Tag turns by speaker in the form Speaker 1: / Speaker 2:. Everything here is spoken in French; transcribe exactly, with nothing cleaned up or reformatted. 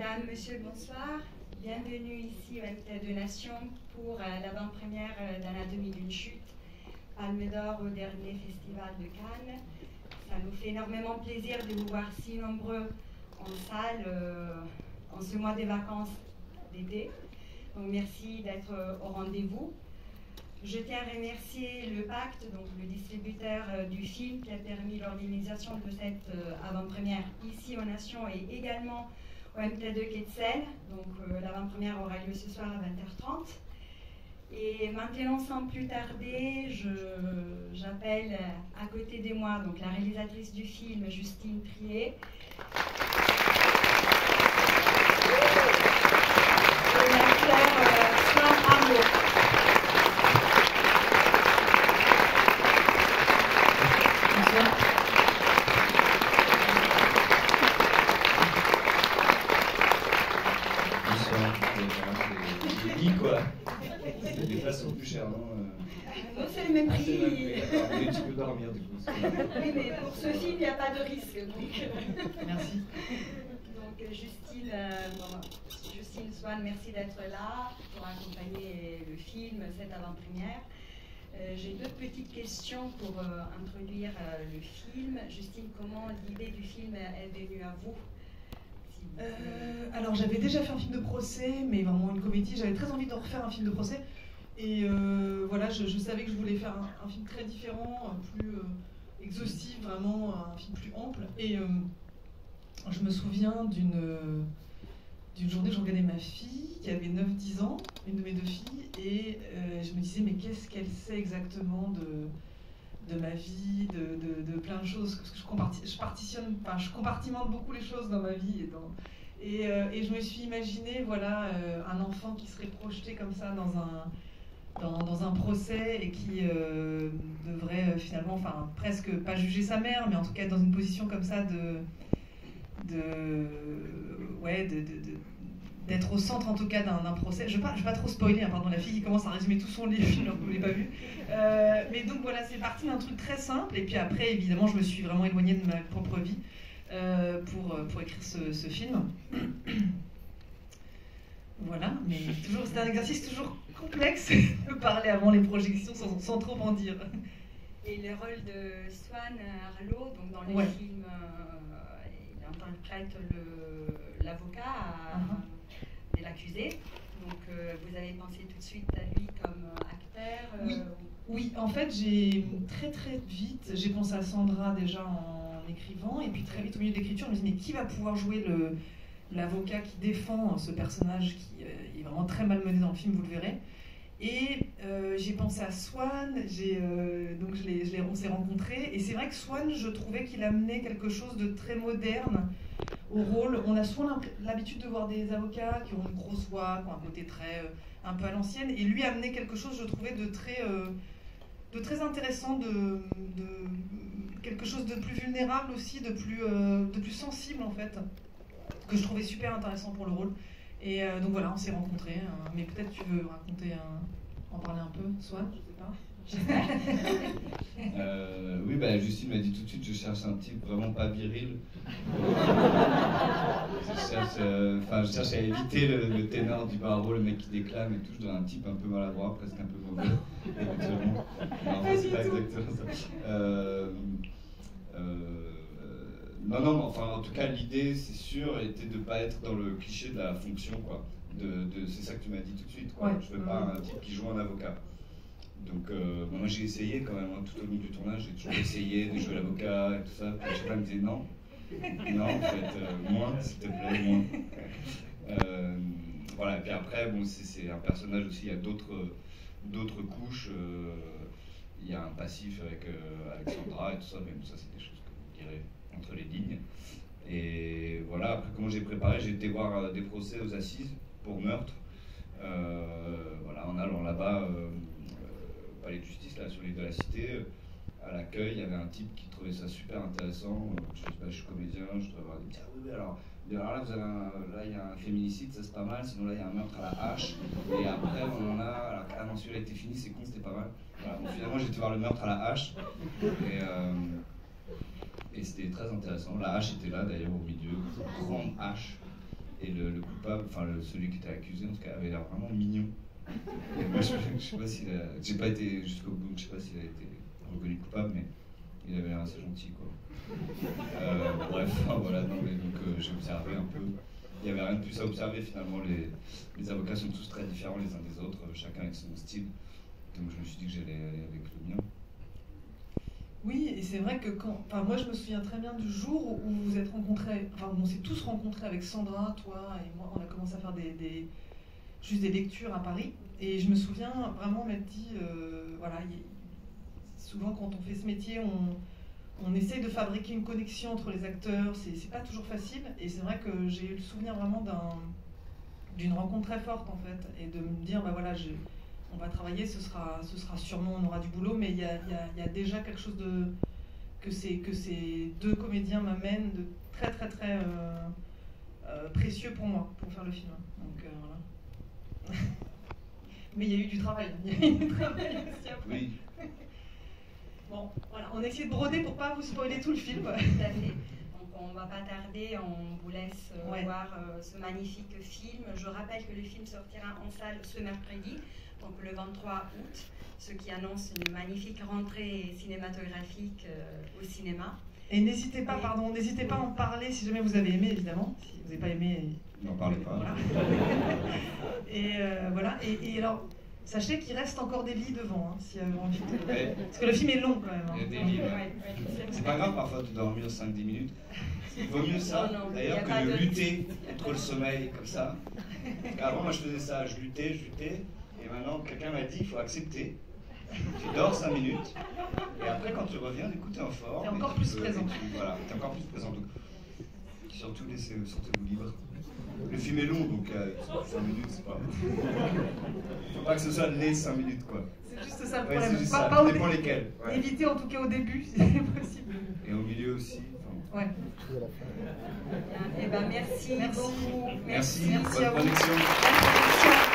Speaker 1: Mesdames, Messieurs, bonsoir. Bienvenue ici au M T deux Nations pour euh, l'avant-première euh, d'Anatomie d'une chute, Palme d'Or au dernier festival de Cannes. Ça nous fait énormément plaisir de vous voir si nombreux en salle euh, en ce mois des vacances d'été. Donc merci d'être euh, au rendez-vous. Je tiens à remercier le Pacte, donc le distributeur euh, du film, qui a permis l'organisation de cette euh, avant-première ici aux Nations et également au M T deux Quai de Seine. Donc euh, l'avant-première aura lieu ce soir à vingt heures trente. Et maintenant, sans plus tarder, j'appelle à côté de moi donc, la réalisatrice du film, Justine Triet. Et l'acteur euh, Swan Arnaud.
Speaker 2: C'est des façons plus chères, non?
Speaker 1: Non, c'est le même prix.
Speaker 2: Ah, le même prix. Tu peux dormir, du coup.
Speaker 1: Oui, mais pour ce film, il n'y a pas de risque. Donc...
Speaker 3: Merci.
Speaker 1: Donc, Justine, euh, bon, Justine Swan, merci d'être là pour accompagner le film, cette avant-première. Euh, J'ai deux petites questions pour euh, introduire euh, le film. Justine, comment l'idée du film est venue à vous?
Speaker 3: Euh, alors j'avais déjà fait un film de procès, mais vraiment une comédie. J'avais très envie de refaire un film de procès. Et euh, voilà, je, je savais que je voulais faire un, un film très différent, plus euh, exhaustif, vraiment un film plus ample. Et euh, je me souviens d'une euh, d'une journée où je regardais ma fille, qui avait neuf dix ans, une de mes deux filles, et euh, je me disais, mais qu'est-ce qu'elle sait exactement de... de ma vie, de, de, de plein de choses, parce que je, comparti, je partitionne, enfin, je compartimente beaucoup les choses dans ma vie. Et, dans, et, euh, et je me suis imaginé, voilà, euh, un enfant qui serait projeté comme ça dans un, dans, dans un procès et qui euh, devrait euh, finalement, enfin, presque pas juger sa mère, mais en tout cas être dans une position comme ça de... de ouais, de... de, de d'être au centre en tout cas d'un procès. Je ne vais, vais pas trop spoiler, hein, pardon, la fille qui commence à résumer tout son livre, alors que vous ne l'avez pas vu. Euh, mais donc voilà, c'est parti d'un truc très simple, et puis après, évidemment, je me suis vraiment éloignée de ma propre vie euh, pour, pour écrire ce, ce film. Voilà, mais toujours, c'est un exercice toujours complexe de parler avant les projections sans, sans trop en dire.
Speaker 1: Et le rôle de Swan Arnaud, donc dans le
Speaker 3: ouais. film,
Speaker 1: euh, il interprète l'avocat à...
Speaker 3: Uh-huh.
Speaker 1: de l'accusé. Donc euh, vous avez pensé tout de suite à lui comme acteur euh,
Speaker 3: Oui, oui. En fait, j'ai très très vite, j'ai pensé à Sandra déjà en écrivant, et puis très vite au milieu de l'écriture, je me dis mais qui va pouvoir jouer le l'avocat qui défend ce personnage qui euh, est vraiment très malmené dans le film, vous le verrez. Et euh, j'ai pensé à Swan, euh, donc je l'ai, je l'ai, on s'est rencontrés, et c'est vrai que Swan, je trouvais qu'il amenait quelque chose de très moderne au rôle. On a souvent l'habitude de voir des avocats qui ont une grosse voix, qui ont un côté très, euh, un peu à l'ancienne, et lui amenait quelque chose, je trouvais, de très, euh, de très intéressant, de, de quelque chose de plus vulnérable aussi, de plus, euh, de plus sensible en fait, que je trouvais super intéressant pour le rôle. Et euh, donc voilà, on s'est rencontrés, hein, mais peut-être tu veux raconter, un, en parler un peu, Swan, je sais pas.
Speaker 2: euh, oui, bah, Justine m'a dit tout de suite, je cherche un type vraiment pas viril. je, cherche, euh, je cherche à éviter le, le ténor du barreau, le mec qui déclame et tout. Je dois un type un peu maladroit, presque un peu mauvais, éventuellement. Non, c'est pas exactement ça. Euh, euh, non, non, enfin, en tout cas, l'idée, c'est sûr, était de ne pas être dans le cliché de la fonction, quoi. De, de, c'est ça que tu m'as dit tout de suite, quoi. Ouais. Je veux pas un type qui joue un avocat. Donc euh, moi j'ai essayé quand même, hein, tout au long du tournage, j'ai toujours essayé de jouer l'avocat et tout ça, puis à chaque fois il me disait non, non en fait, euh, moins s'il te plaît, moins. Euh, voilà, et puis après, bon, c'est un personnage aussi, il y a d'autres d'autres couches, euh, il y a un passif avec, euh, avec Sandra et tout ça, mais bon, ça c'est des choses que vous direz entre les lignes. Et voilà, après comment j'ai préparé, j'ai été voir euh, des procès aux assises pour meurtre, euh, voilà, en allant là-bas, euh, palais de justice, là, sur l'île de la Cité, à l'accueil, il y avait un type qui trouvait ça super intéressant. Je, bah, je suis comédien, je dois avoir des petits. Ah oui, oui, alors, alors là, vous avez un, là, il y a un féminicide, ça c'est pas mal. Sinon, là, il y a un meurtre à la hache. Et après, on en a. Alors, ah non, celui-là était fini, c'est con, c'était pas mal. Voilà, donc, finalement, j'ai été voir le meurtre à la hache. Et, euh, et c'était très intéressant. La hache était là, d'ailleurs, au milieu, grande hache. Et le, le coupable, enfin le, celui qui était accusé en tout cas, avait l'air vraiment mignon. Et moi je, je sais pas s'il a, j'ai pas été jusqu'au bout, je sais pas s'il a été reconnu coupable, mais il avait l'air assez gentil quoi. Euh, bref, enfin, voilà, non, mais donc euh, j'ai observé un peu. Il n'y avait rien de plus à observer finalement. Les, les avocats sont tous très différents les uns des autres, chacun avec son style. Donc je me suis dit que j'allais aller avec le mien.
Speaker 3: Oui, et c'est vrai que quand. Enfin, moi, je me souviens très bien du jour où vous vous êtes rencontrés. Enfin, on s'est tous rencontrés avec Sandra, toi et moi. On a commencé à faire des, des juste des lectures à Paris. Et je me souviens vraiment m'être dit, euh, voilà, y, souvent quand on fait ce métier, on, on essaye de fabriquer une connexion entre les acteurs. C'est, c'est pas toujours facile. Et c'est vrai que j'ai eu le souvenir vraiment d'un, d'une rencontre très forte en fait, et de me dire, bah voilà, j'ai on va travailler, ce sera, ce sera sûrement, on aura du boulot, mais il y a, y a, y a déjà quelque chose de, que, c'est, que ces deux comédiens m'amènent de très très très euh, euh, précieux pour moi, pour faire le film. Donc euh, voilà. Mais il y a eu du travail, il y a eu du travail aussi après.
Speaker 2: Oui.
Speaker 3: Bon, voilà, on a essayé de broder pour pas vous spoiler tout le film.
Speaker 1: Tout à fait. On ne va pas tarder, on vous laisse euh,
Speaker 3: ouais.
Speaker 1: voir euh, ce magnifique film. Je rappelle que le film sortira en salle ce mercredi, donc le vingt-trois août, ce qui annonce une magnifique rentrée cinématographique euh, au cinéma.
Speaker 3: Et n'hésitez pas, pardon, n'hésitez pas à en parler si jamais vous avez aimé, évidemment. Si vous n'avez pas aimé,
Speaker 2: n'en parlez pas.
Speaker 3: Voilà. et euh, voilà. Et, et alors, sachez qu'il reste encore des lits devant, hein, si vous avez envie de...
Speaker 2: Ouais.
Speaker 3: Parce que le film est long quand même. Hein.
Speaker 2: Il y a des lits, ouais. Ouais, ouais. C'est pas grave parfois de dormir cinq dix minutes. Il vaut mieux ça, non, non, d'ailleurs, que de lutter contre le sommeil comme ça. Avant, moi je faisais ça, je luttais, je luttais. Et maintenant, quelqu'un m'a dit qu'il faut accepter. Tu dors cinq minutes, et après, quand tu reviens, du coup, tu es en forme.
Speaker 3: Tu es encore plus
Speaker 2: peux,
Speaker 3: présent.
Speaker 2: Tu, voilà, tu es encore plus présent. Donc, surtout, laissez, sortez-vous libre. Le film est long, donc euh, cinq minutes, c'est pas. Faut pas que ce soit les cinq minutes, quoi.
Speaker 3: C'est juste ça le
Speaker 2: ouais,
Speaker 3: problème.
Speaker 2: C'est juste
Speaker 3: pas,
Speaker 2: ça,
Speaker 3: pas
Speaker 2: ça dépend des... lesquels.
Speaker 3: Ouais. Éviter en tout cas au début, si c'est possible.
Speaker 2: Et au milieu aussi.
Speaker 3: Ouais.
Speaker 1: Eh ben, merci, merci beaucoup.
Speaker 2: Merci,
Speaker 3: merci
Speaker 2: bonne
Speaker 3: à vous.
Speaker 2: connexion.